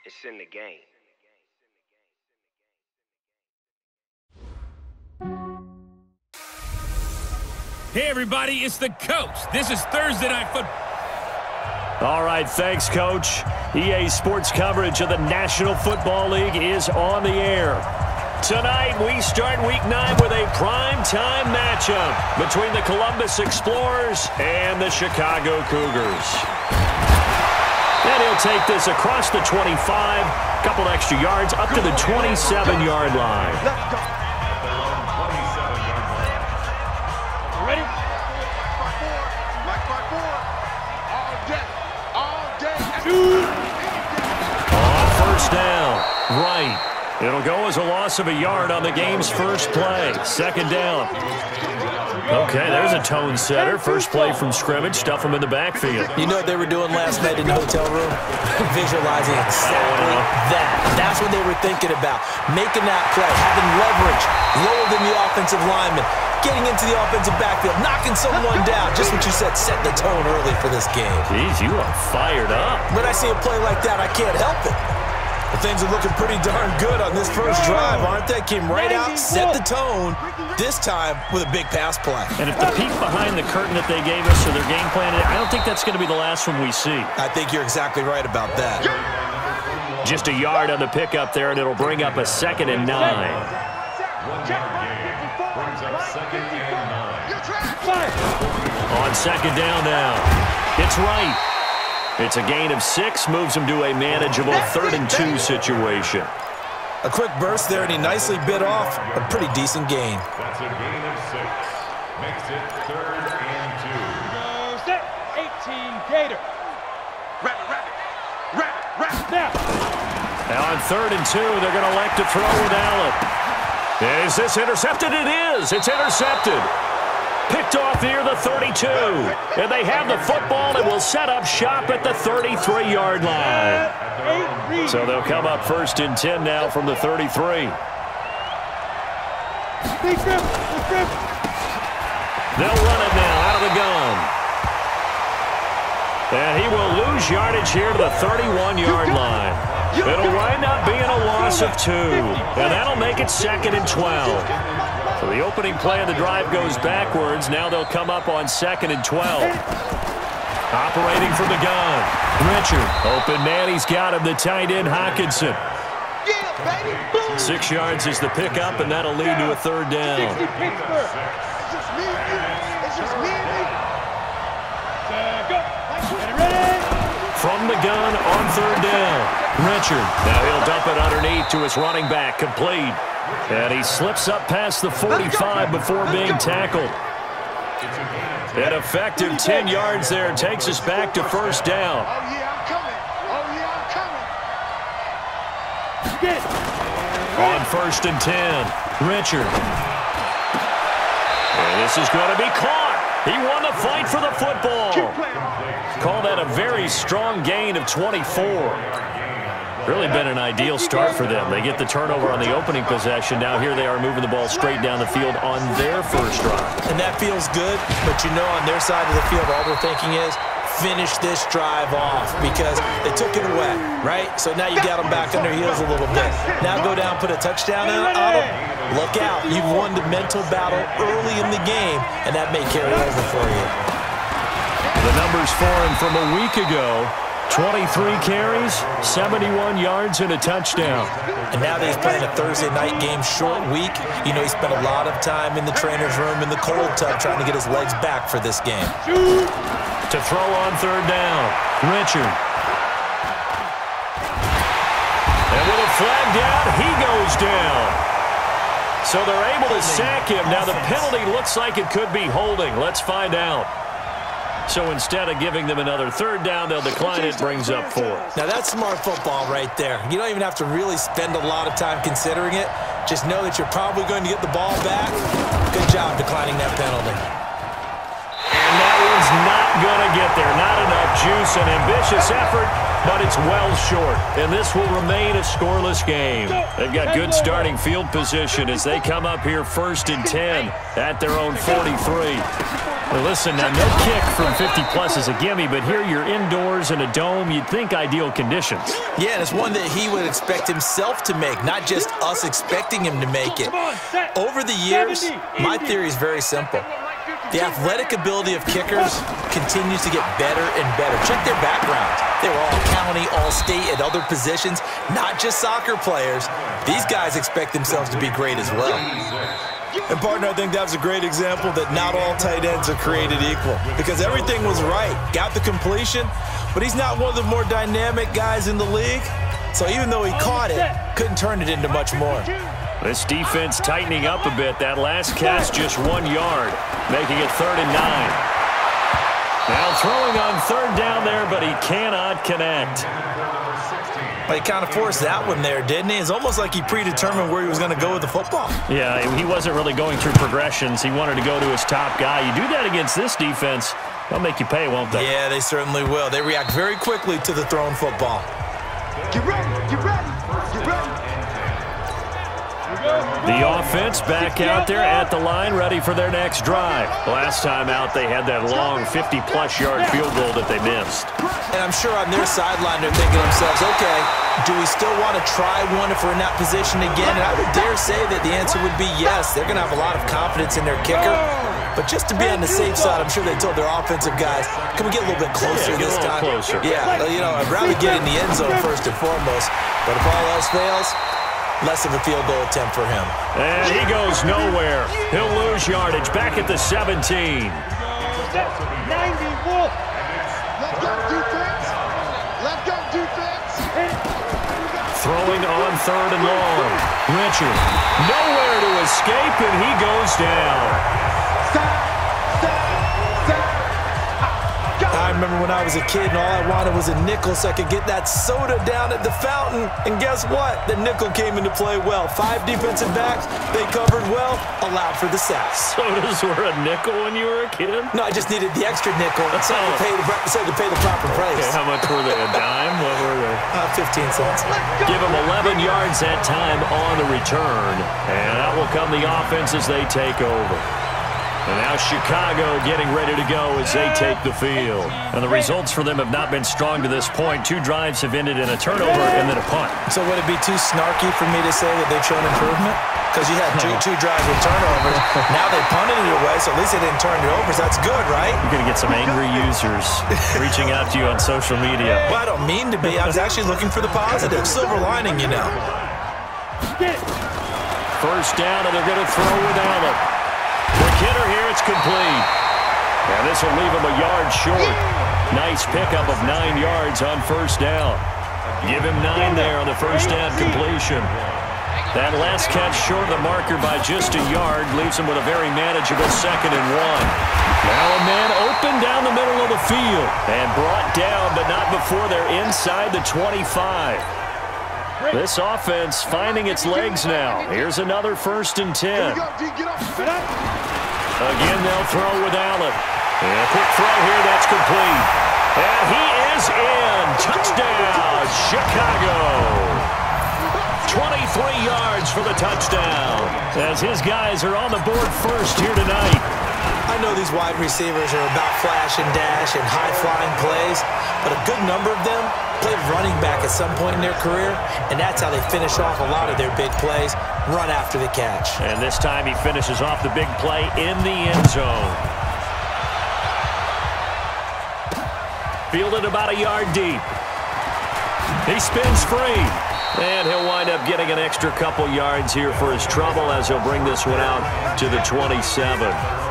It's in the game. Hey, everybody, it's the coach. This is Thursday Night Football. All right, thanks, Coach. EA Sports coverage of the National Football League is on the air. Tonight, we start Week 9 with a prime-time matchup between the Columbus Explorers and the Chicago Cougars. And he'll take this across the 25, a couple extra yards, up to the 27-yard line. Let's go. Ready? Mike Parkour. All day. On first down, right. It'll go as a loss of a yard on the game's first play. Second down. Okay, there's a tone setter. First play from scrimmage. Stuff them in the backfield. You know what they were doing last night in the hotel room? Visualizing exactly that. That's what they were thinking about. Making that play, having leverage, lower than the offensive lineman, getting into the offensive backfield, knocking someone down. Just what you said, set the tone early for this game. Jeez, you are fired up. When I see a play like that, I can't help it. Well, things are looking pretty darn good on this first drive, aren't they? Came right out, set the tone, this time with a big pass play. And if the peek behind the curtain that they gave us or their game plan, I don't think that's going to be the last one we see. I think you're exactly right about that. Just a yard on the pickup there, and it'll bring up a 2nd and 9. 1 yard gain brings up 2nd and 9. On second down now, it's right. It's a gain of 6, moves him to a manageable 3rd and 2 situation. A quick burst there, and he nicely bit off a pretty decent gain. That's a gain of 6. Makes it 3rd and 2. Go set. 18 Gator. Rabbit. Now on 3rd and 2, they're going to elect to throw with Allen. Is this intercepted? It is. It's intercepted. Picked off near the 32. And they have the football and will set up shop at the 33-yard line. So they'll come up 1st and 10 now from the 33. They'll run it now out of the gun. And he will lose yardage here to the 31-yard line. It'll wind up being a loss of 2. And that'll make it 2nd and 12. So the opening play of the drive goes backwards. Now they'll come up on 2nd and 12. Operating from the gun. Richard. Open man. He's got him. The tight end, Hawkinson. 6 yards is the pickup, and that'll lead to a 3rd down. From the gun on 3rd down. Richard. Now he'll dump it underneath to his running back. Complete. And he slips up past the 45 before being tackled. An effective 10 yards there takes us back to 1st down. On 1st and 10, Richard. And this is going to be caught. He won the fight for the football. Call that a very strong gain of 24. Really been an ideal start for them. They get the turnover on the opening possession. Now here they are moving the ball straight down the field on their first drive. And that feels good, but you know on their side of the field all they're thinking is finish this drive off because they took it away, right? So now you got them back on their heels a little bit. Now go down, put a touchdown on them. Look out. You've won the mental battle early in the game, and that may carry over for you. The numbers for him from a week ago. 23 carries, 71 yards, and a touchdown. And now that he's playing a Thursday night game, short week, you know he spent a lot of time in the trainer's room in the cold tub trying to get his legs back for this game. To throw on 3rd down, Richard. And with a flag down, he goes down. So they're able to sack him. Now the penalty looks like it could be holding. Let's find out. So instead of giving them another 3rd down, they'll decline it, brings up 4. Now that's smart football right there. You don't even have to really spend a lot of time considering it. Just know that you're probably going to get the ball back. Good job declining that penalty. And that one's not going to get there. Not enough juice, an ambitious effort, but it's well short. And this will remain a scoreless game. They've got good starting field position as they come up here 1st and 10 at their own 43. Well, listen, now no kick from 50-plus is a gimme, but here you're indoors in a dome. You'd think ideal conditions. Yeah, and it's one that he would expect himself to make, not just us expecting him to make it. Over the years, my theory is very simple. The athletic ability of kickers continues to get better and better. Check their backgrounds. They were all county, all state, at other positions, not just soccer players. These guys expect themselves to be great as well. And, partner, I think that was a great example that not all tight ends are created equal because everything was right. Got the completion, but he's not one of the more dynamic guys in the league. So even though he caught it, couldn't turn it into much more. This defense tightening up a bit. That last catch just 1 yard, making it 3rd and 9. Now throwing on 3rd down there, but he cannot connect. Well, he kind of forced that one there, didn't he? It's almost like he predetermined where he was going to go with the football. Yeah, he wasn't really going through progressions. He wanted to go to his top guy. You do that against this defense, they'll make you pay, won't they? Yeah, they certainly will. They react very quickly to the thrown football. Get ready, get ready, get ready. The offense back out there at the line, ready for their next drive. Last time out, they had that long 50-plus yard field goal that they missed. And I'm sure on their sideline, they're thinking to themselves, okay, do we still want to try one if we're in that position again? And I would dare say that the answer would be yes. They're going to have a lot of confidence in their kicker. But just to be on the safe side, I'm sure they told their offensive guys, can we get a little bit closer this time? Closer. Yeah, you know, I'd rather get in the end zone first and foremost. But if all else fails, less of a field goal attempt for him. And he goes nowhere. He'll lose yardage back at the 17. 90 Wolf. Let's go defense. Let's go defense. Throwing on 3rd and long. Richard, nowhere to escape, and he goes down. I remember when I was a kid and all I wanted was a nickel so I could get that soda down at the fountain. And guess what? The nickel came into play well. 5 defensive backs, they covered well, allowed for the sack. Sodas were a nickel when you were a kid? No, I just needed the extra nickel so to pay the proper price. Okay, how much were they? A dime? What were they? 15 cents. Give them 11 yards that time on the return. And out will come the offense as they take over. And now Chicago getting ready to go as they take the field. And the results for them have not been strong to this point. 2 drives have ended in a turnover and then a punt. So would it be too snarky for me to say that they've shown improvement? Because you had two drives with turnovers. Now they punted it away, so at least they didn't turn it over. So that's good, right? You're going to get some angry users reaching out to you on social media. Well, I don't mean to be. I was actually looking for the positive. Silver lining, you know. First down, and they're going to throw without it. The kidder here, it's complete. And this will leave him a yard short. Nice pickup of 9 yards on first down. Give him 9 there on the first down completion. That last catch short of the marker by just a yard leaves him with a very manageable 2nd and 1. Now a man open down the middle of the field and brought down, but not before they're inside the 25. This offense finding its legs now. Here's another 1st and 10. Again, they'll throw with Allen. And a quick throw here, that's complete. And he is in. Touchdown, Chicago. 23 yards for the touchdown. As his guys are on the board first here tonight. I know these wide receivers are about flash and dash and high-flying plays, but a good number of them played running back at some point in their career, and that's how they finish off a lot of their big plays, run after the catch. And this time he finishes off the big play in the end zone. Fielded about a yard deep. He spins free. And he'll wind up getting an extra couple yards here for his trouble as he'll bring this one out to the 27.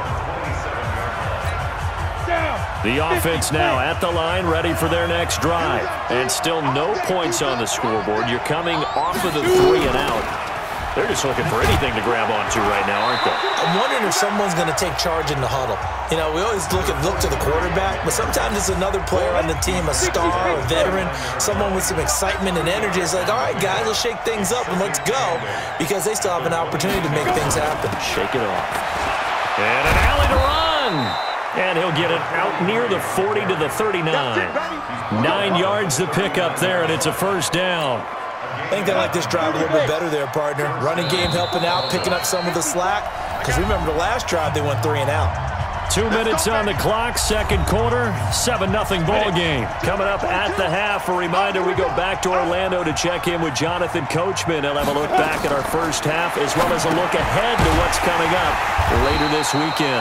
The offense now at the line, ready for their next drive. And still no points on the scoreboard. You're coming off of the 3 and out. They're just looking for anything to grab onto right now, aren't they? I'm wondering if someone's going to take charge in the huddle. You know, we always look to the quarterback, but sometimes it's another player on the team, a star, a veteran, someone with some excitement and energy. It's like, all right, guys, let's shake things up and let's go, because they still have an opportunity to make things happen. Shake it off. And an alley to run. And he'll get it out near the 40 to the 39. 9 yards to pick up there, and it's a first down. I think they like this drive a little bit better there, partner. Running game helping out, picking up some of the slack. Because remember the last drive, they went 3 and out. 2 minutes on the clock, second quarter, 7-0 ball game. Coming up at the half, a reminder we go back to Orlando to check in with Jonathan Coachman. He'll have a look back at our first half as well as a look ahead to what's coming up later this weekend.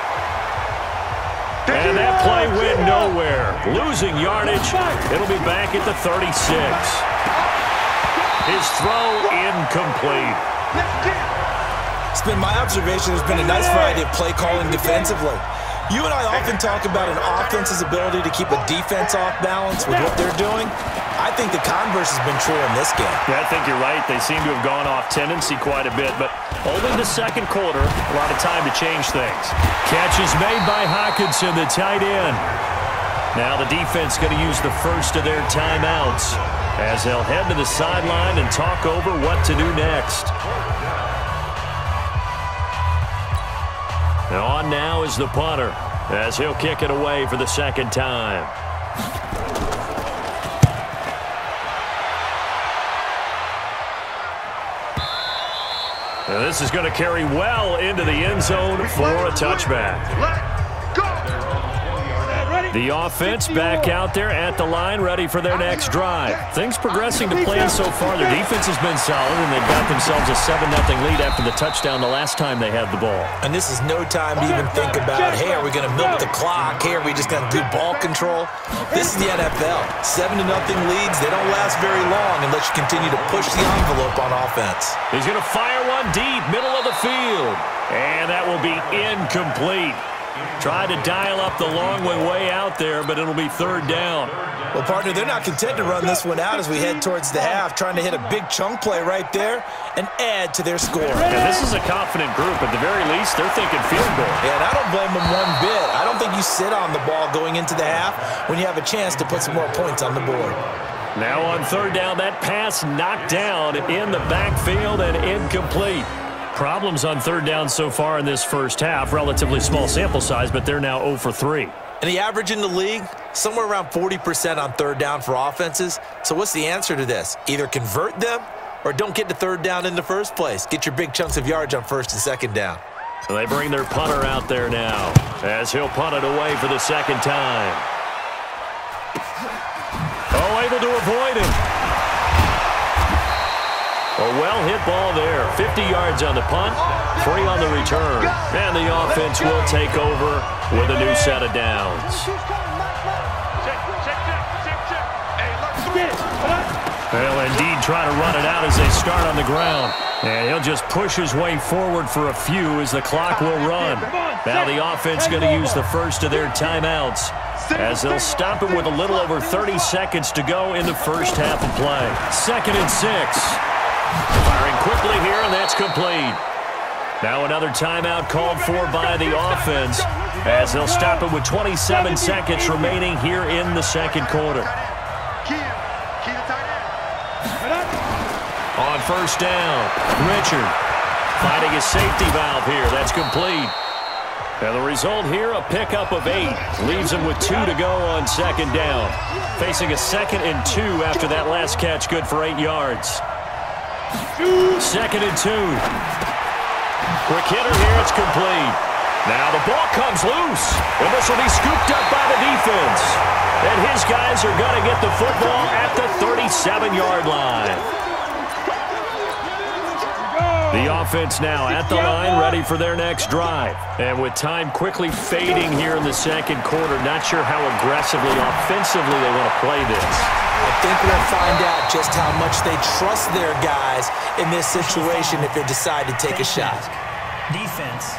And that play went nowhere. Losing yardage. It'll be back at the 36. His throw incomplete. It's been my observation there's been a nice variety of play calling defensively. You and I often talk about an offense's ability to keep a defense off balance with what they're doing. I think the converse has been true in this game. Yeah, I think you're right. They seem to have gone off tendency quite a bit, but only the second quarter, a lot of time to change things. Catch is made by Hawkinson, the tight end. Now the defense going to use the first of their timeouts as they'll head to the sideline and talk over what to do next. On now is the punter as he'll kick it away for the second time. Now this is going to carry well into the end zone for a touchback. The offense back out there at the line, ready for their next drive. Things progressing to plan so far. Their defense has been solid, and they've got themselves a 7-0 lead after the touchdown the last time they had the ball. And this is no time to even think about, hey, are we going to milk the clock? Hey, are we just going to do ball control? This is the NFL. 7-0 leads, they don't last very long unless you continue to push the envelope on offense. He's going to fire one deep, middle of the field. And that will be incomplete. Tried to dial up the long one way out there, but it'll be third down. Well, partner, they're not content to run this one out as we head towards the half, trying to hit a big chunk play right there and add to their score. Yeah, this is a confident group. At the very least, they're thinking field goal. Yeah, and I don't blame them one bit. I don't think you sit on the ball going into the half when you have a chance to put some more points on the board. Now on third down, that pass knocked down in the backfield and incomplete. Problems on third down so far in this first half. Relatively small sample size, but they're now 0 for 3. And the average in the league, somewhere around 40% on third down for offenses. So what's the answer to this? Either convert them or don't get to third down in the first place. Get your big chunks of yards on first and second down. So they bring their punter out there now as he'll punt it away for the second time. Oh, able to avoid him. A well-hit ball there. 50 yards on the punt, 3 on the return. And the offense will take over with a new set of downs. They'll indeed try to run it out as they start on the ground. And he'll just push his way forward for a few as the clock will run. Now the offense going to use the first of their timeouts as they'll stop it with a little over 30 seconds to go in the first half of play. 2nd and 6. Firing quickly here, and that's complete. Now another timeout called for by the offense as they'll stop it with 27 seconds remaining here in the second quarter. On first down, Richard finding his safety valve here. That's complete. And the result here, a pickup of 8. Leaves him with 2 to go on second down. Facing a 2nd and 2 after that last catch, good for 8 yards. 2nd and 2. Quick hitter here, it's complete. Now the ball comes loose, and this will be scooped up by the defense. And his guys are going to get the football at the 37-yard line. The offense now at the line, ready for their next drive. And with time quickly fading here in the second quarter, not sure how aggressively, offensively they want to play this. I think we'll find out just how much they trust their guys in this situation if they decide to take a shot. Defense.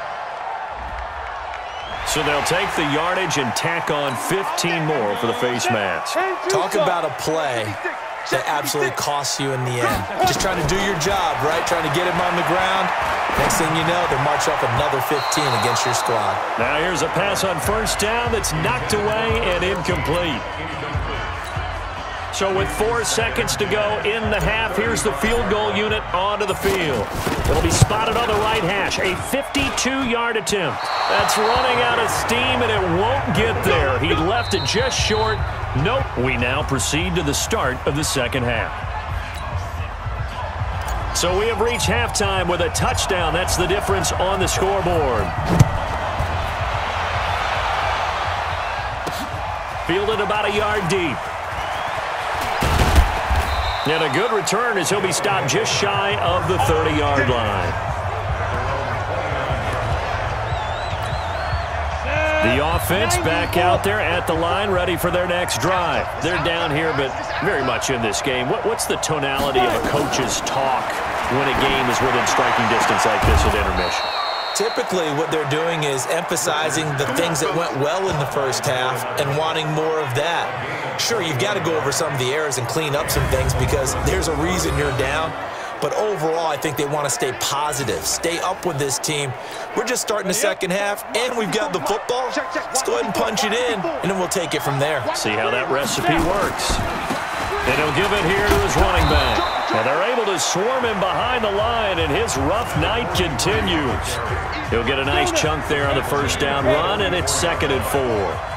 So they'll take the yardage and tack on 15 more for the face mask. Talk about a play that absolutely costs you in the end. Just trying to do your job, right? Trying to get him on the ground. Next thing you know, they march off another 15 against your squad. Now here's a pass on first down that's knocked away and incomplete. So with 4 seconds to go in the half, here's the field goal unit onto the field. It'll be spotted on the right hash. A 52-yard attempt. That's running out of steam, and it won't get there. He left it just short. Nope. We now proceed to the start of the second half. So we have reached halftime with a touchdown. That's the difference on the scoreboard. fielded about a yard deep. And a good return as he'll be stopped just shy of the 30-yard line. The offense back out there at the line, ready for their next drive. They're down here, but very much in this game. What's the tonality of a coach's talk when a game is within striking distance like this at intermission? Typically, what they're doing is emphasizing the things that went well in the first half and wanting more of that. Sure, you've got to go over some of the errors and clean up some things because there's a reason you're down. But overall, I think they want to stay positive, stay up with this team. We're just starting the second half, and we've got the football. Let's go ahead and punch it in, and then we'll take it from there. See how that recipe works. And he'll give it here to his running back. And they're able to swarm him behind the line, and his rough night continues. He'll get a nice chunk there on the first down run, and it's 2nd and 4.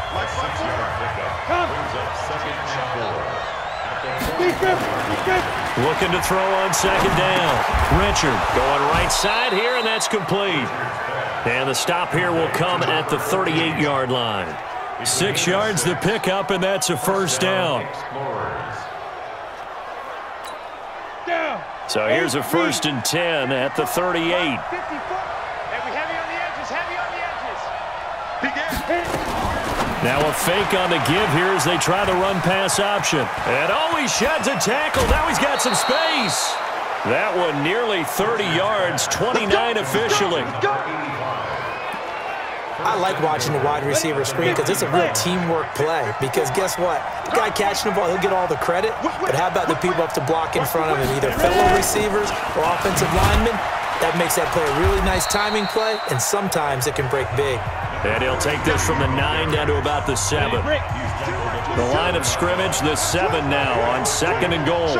Looking to throw on second down. Richard going right side here, and that's complete. And the stop here will come at the 38-yard line. 6 yards the pickup, and that's a first down. So here's a 1st and 10 at the 38. Now a fake on the give here as they try the run-pass option. And he sheds a tackle. Now he's got some space. That one nearly 30 yards, 29 officially. I like watching the wide receiver screen because it's a real teamwork play. Because guess what? The guy catching the ball, he'll get all the credit. But how about the people up to block in front of him, either fellow receivers or offensive linemen? That makes that play a really nice timing play, and sometimes it can break big. And he'll take this from the 9 down to about the 7. The line of scrimmage, the 7 now on 2nd and goal.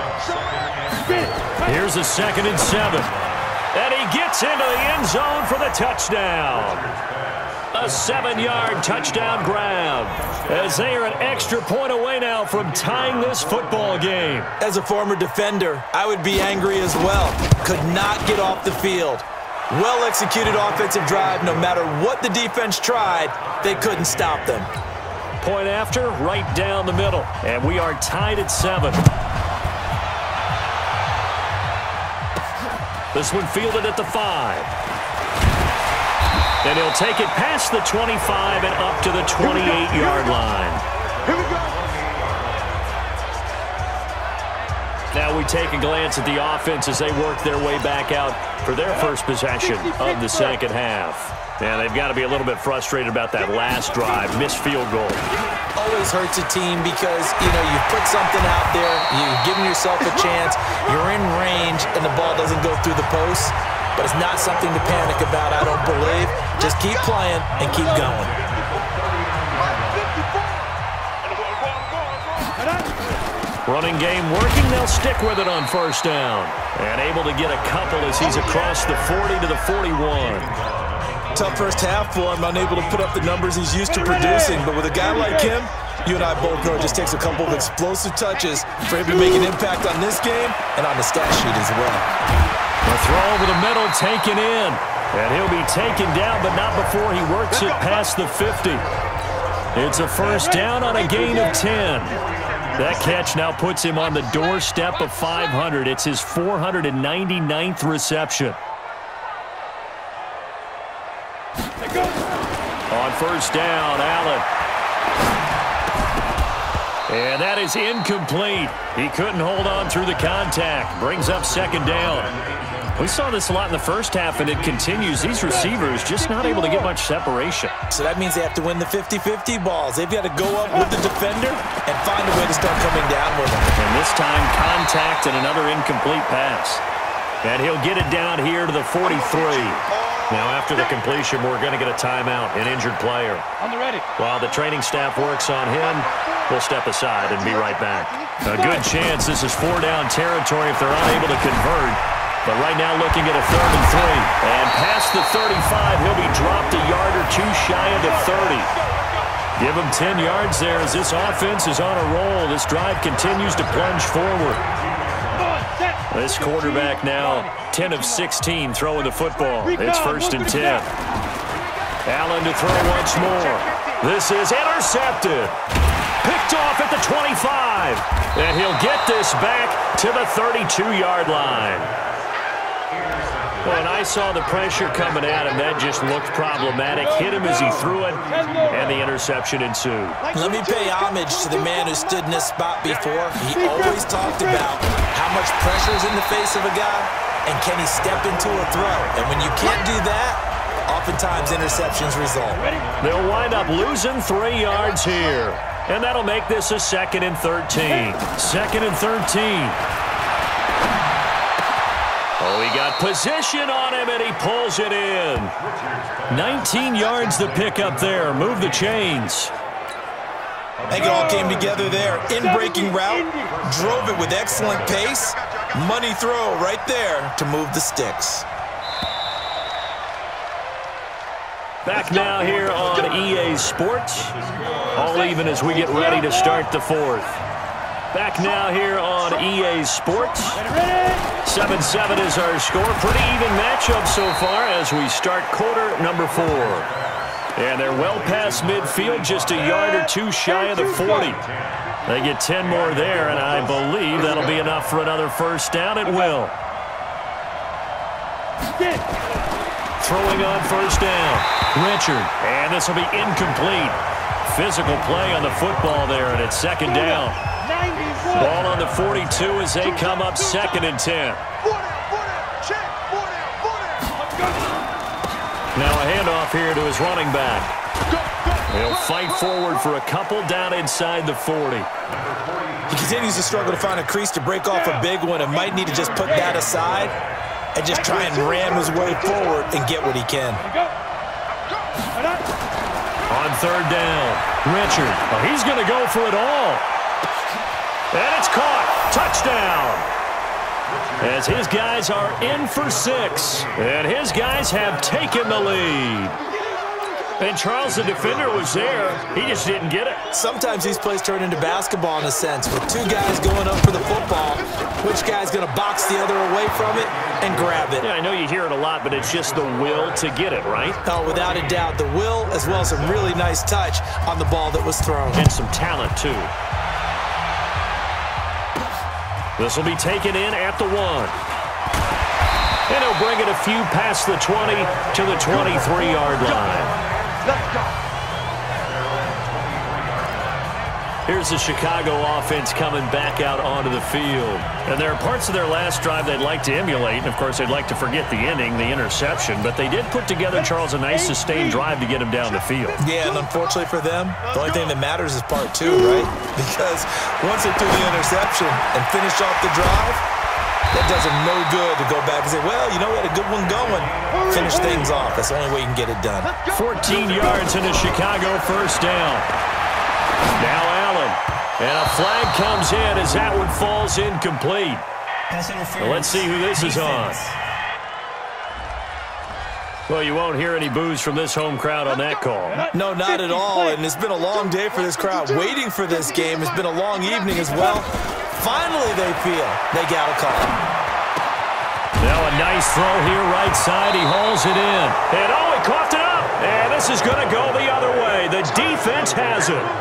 Here's a 2nd and 7. And he gets into the end zone for the touchdown. A 7-yard touchdown grab as they are an extra point away now from tying this football game. As a former defender, I would be angry as well. Could not get off the field. Well-executed offensive drive. No matter what the defense tried, they couldn't stop them. Point after, right down the middle. And we are tied at 7. This one fielded at the 5. And he'll take it past the 25 and up to the 28-yard line. Here we go. Now we take a glance at the offense as they work their way back out for their first possession of the second half. And they've got to be a little bit frustrated about that last drive, missed field goal. Always hurts a team because, you put something out there, you've given yourself a chance, you're in range, and the ball doesn't go through the post. But it's not something to panic about, I don't believe. Just keep playing and keep going. Running game working. They'll stick with it on first down. And able to get a couple as he's across the 40 to the 41. Tough first half for him, unable to put up the numbers he's used to producing. But with a guy like him, you and I both know it just takes a couple of explosive touches for him to make an impact on this game and on the stat sheet as well. The throw over the middle taken in. And he'll be taken down, but not before he works it past the 50. It's a first down on a gain of 10. That catch now puts him on the doorstep of 500. It's his 499th reception. On first down, Allen. And that is incomplete. He couldn't hold on through the contact. Brings up second down. We saw this a lot in the first half, and it continues. These receivers just not able to get much separation. So that means they have to win the 50-50 balls. They've got to go up with the defender and find a way to start coming down with them. And this time, contact and another incomplete pass. And he'll get it down here to the 43. Now, after the completion, we're going to get a timeout, an injured player. On the ready. While the training staff works on him, we'll step aside and be right back. A good chance this is 4-down territory if they're unable to convert. But right now looking at a 3rd and 3. And past the 35, he'll be dropped a yard or two shy of the 30. Give him 10 yards there as this offense is on a roll. This drive continues to plunge forward. This quarterback now 10 of 16 throwing the football. It's 1st and 10. Allen to throw once more. This is intercepted. Picked off at the 25. And he'll get this back to the 32-yard line. When I saw the pressure coming at him, that just looked problematic. Hit him as he threw it, and the interception ensued. Let me pay homage to the man who stood in this spot before. He always talked about how much pressure is in the face of a guy, and can he step into a throw. And when you can't do that, oftentimes interceptions result. They'll wind up losing 3 yards here, and that'll make this a 2nd and 13. 2nd and 13. Oh, he got position on him, and he pulls it in. 19 yards to pick up there. Move the chains. I think it all came together there. In-breaking route, drove it with excellent pace. Money throw right there to move the sticks. Back now here on EA Sports. All even as we get ready to start the 4th. Back now here on EA Sports. 7-7 is our score. Pretty even matchup so far as we start quarter number 4. And they're well past midfield, just a yard or two shy of the 40. They get 10 more there, and I believe that'll be enough for another first down. It will. Throwing on first down. Richard. And this will be incomplete. Physical play on the football there, and it's 2nd down. Ball on the 42 as they come up 2nd and 10. Now a handoff here to his running back. He'll fight forward for a couple down inside the 40. He continues to struggle to find a crease to break off a big one and might need to just put that aside and just try and ram his way forward and get what he can. On 3rd down, Richard. Oh, he's going to go for it all. And it's caught. Touchdown. As his guys are in for 6. And his guys have taken the lead. And Charles, the defender, was there. He just didn't get it. Sometimes these plays turn into basketball in a sense. With 2 guys going up for the football, which guy's going to box the other away from it and grab it? Yeah, I know you hear it a lot, but it's just the will to get it, right? Oh, without a doubt. The will as well as some really nice touch on the ball that was thrown. And some talent, too. This will be taken in at the 1. And he'll bring it a few past the 20 to the 23-yard line. Let's go. Here's the Chicago offense coming back out onto the field. And there are parts of their last drive they'd like to emulate. And, of course, they'd like to forget the ending, the interception. But they did put together, Charles, a nice sustained drive to get him down the field. Yeah, and unfortunately for them, the only thing that matters is part 2, right? Because once they threw the interception and finished off the drive, that does them no good to go back and say, well, you know, we had a good one going. Finish things off. That's the only way you can get it done. 14 yards in a Chicago first down. Now Allen. And a flag comes in as that one falls incomplete. Well, let's see who this is on. Well, you won't hear any boos from this home crowd on that call. No, not at all. And it's been a long day for this crowd. Waiting for this game. It's been a long evening as well. Finally, they feel they got a call. Now a nice throw here right side. He hauls it in. And oh, he coughed it up. And this is going to go the other way. The defense has it.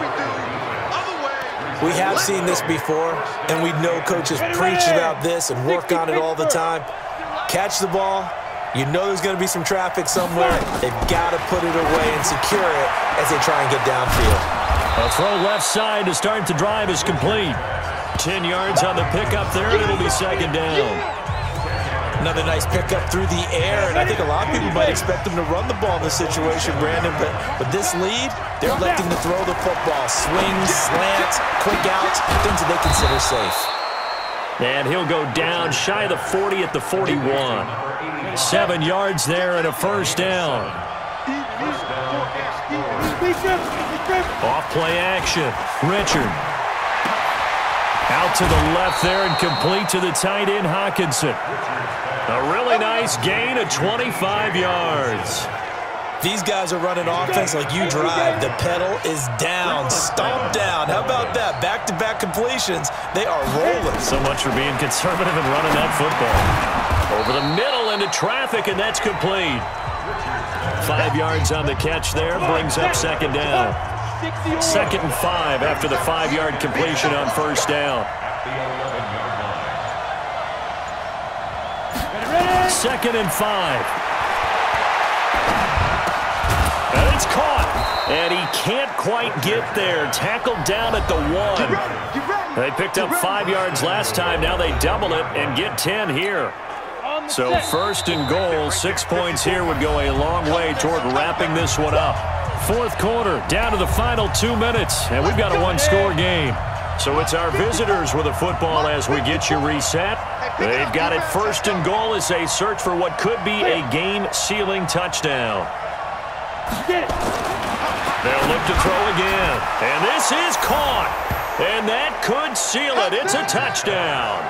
We have seen this before, and we know coaches preach about this and work on it all the time. Catch the ball. You know there's going to be some traffic somewhere. They've got to put it away and secure it as they try and get downfield. A throw left side to start the drive is complete. 10 yards on the pickup there, and it'll be 2nd down. Another nice pickup through the air, and I think a lot of people might expect them to run the ball in this situation, Brandon, but with this lead, they're electing to throw the football. Swings, slants, quick outs, things that they consider safe. And he'll go down shy of the 40 at the 41. 7 yards there and a first down. Off play action. Richard. Out to the left there and complete to the tight end, Hawkinson. A really nice gain of 25 yards. These guys are running offense like you drive. The pedal is down, stomped down. How about that? Back-to-back completions. They are rolling. So much for being conservative and running that football. Over the middle into traffic, and that's complete. 5 yards on the catch there, brings up 2nd down. 2nd and 5 after the 5-yard completion on first down. At the 11-yard line. 2nd and 5. And it's caught. And he can't quite get there. Tackled down at the 1. They picked up 5 yards last time. Now they double it and get 10 here. So 1st and goal, 6 points here would go a long way toward wrapping this one up. 4th quarter, down to the final 2 minutes, and we've got a one-score game. So it's our visitors with a football as we get you reset. They've got it 1st and goal as they search for what could be a game-sealing touchdown. They'll look to throw again, and this is caught, and that could seal it. It's a touchdown.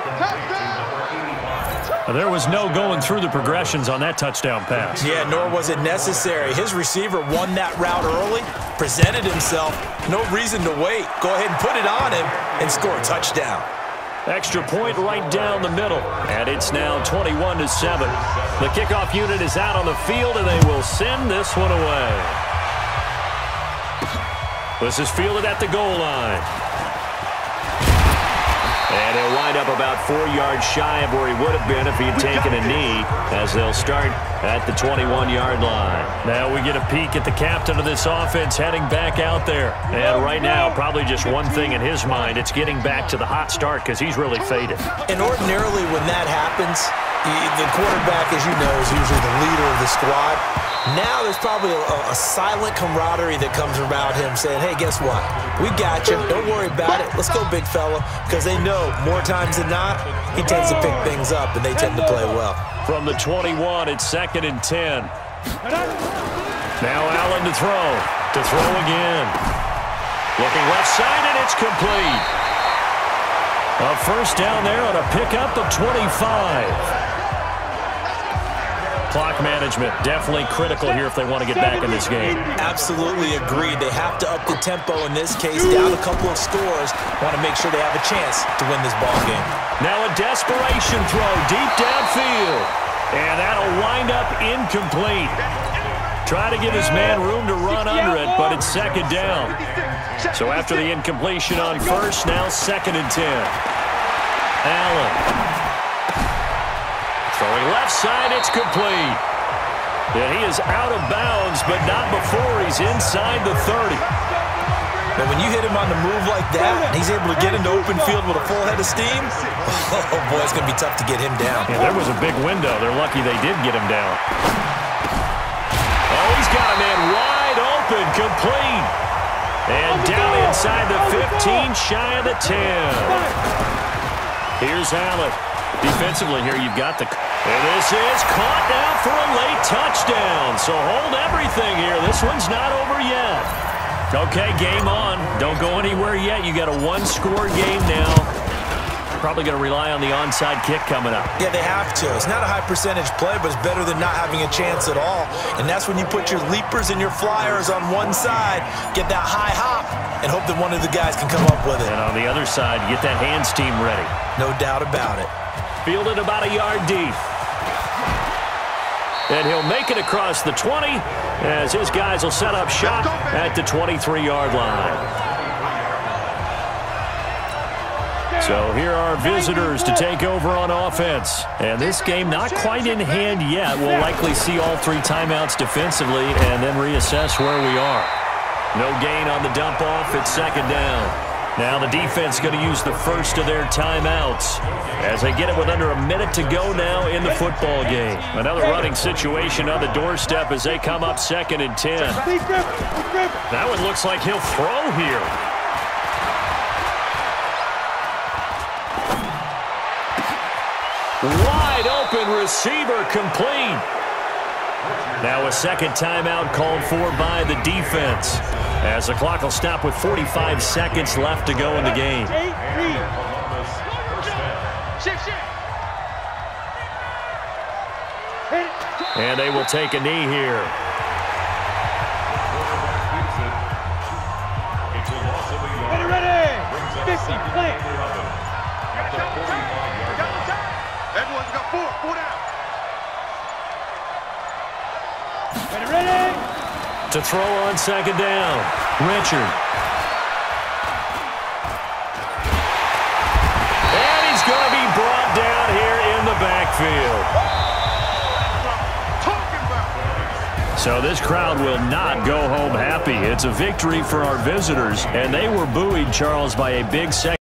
There was no going through the progressions on that touchdown pass. Yeah, nor was it necessary. His receiver won that route early, presented himself. No reason to wait. Go ahead and put it on him and score a touchdown. Extra point right down the middle, and it's now 21-7. The kickoff unit is out on the field, and they will send this one away. This is fielded at the goal line. And he'll wind up about 4 yards shy of where he would have been if he had taken a knee, as they'll start at the 21-yard line. Now we get a peek at the captain of this offense heading back out there. And right now, probably just one thing in his mind. It's getting back to the hot start because he's really faded. And ordinarily when that happens, the quarterback, as you know, is usually the leader of the squad. Now there's probably a silent camaraderie that comes around him saying, hey, guess what? We got you. Don't worry about it. Let's go, big fella. Because they know more times than not, he tends to pick things up, and they tend to play well. From the 21, it's 2nd and 10. Now Allen to throw. To throw again. Looking left side, and it's complete. A first down there on a pickup of 25. Clock management, definitely critical here if they want to get back in this game. Absolutely agreed. They have to up the tempo in this case, down a couple of scores. Want to make sure they have a chance to win this ball game. Now a desperation throw deep downfield. And that'll wind up incomplete. Try to give his man room to run under it, but it's 2nd down. So after the incompletion on first, now 2nd and 10. Allen. Throwing left side, it's complete. And he is out of bounds, but not before he's inside the 30. And when you hit him on the move like that, and he's able to get into open field with a full head of steam, oh, boy, it's going to be tough to get him down. Yeah, there was a big window. They're lucky they did get him down. Oh, he's got a man wide open, complete. And down inside the 15, shy of the 10. Here's Allen. Defensively here, you've got the... And this is caught now for a late touchdown. So hold everything here. This one's not over yet. Okay, game on. Don't go anywhere yet. You got a one-score game now. Probably going to rely on the onside kick coming up. Yeah, they have to. It's not a high percentage play, but it's better than not having a chance at all. And that's when you put your leapers and your flyers on one side, get that high hop, and hope that one of the guys can come up with it. And on the other side, get that hands team ready. No doubt about it. Fielded about a yard deep. And he'll make it across the 20 as his guys will set up shop at the 23-yard line. So here are visitors to take over on offense. And this game not quite in hand yet. We'll likely see all 3 timeouts defensively and then reassess where we are. No gain on the dump off. It's 2nd down. Now the defense going to use the first of their timeouts as they get it with under a minute to go now in the football game. Another running situation on the doorstep as they come up 2nd and 10. That one looks like he'll throw here. Wide open receiver complete. Now a 2nd timeout called for by the defense as the clock will stop with 45 seconds left to go in the game. And they will take a knee here. Ready. 50, play. Everyone's got 4 down. Ready. To throw on 2nd down. Richard. And he's going to be brought down here in the backfield. So this crowd will not go home happy. It's a victory for our visitors, and they were buoyed, Charles, by a big second.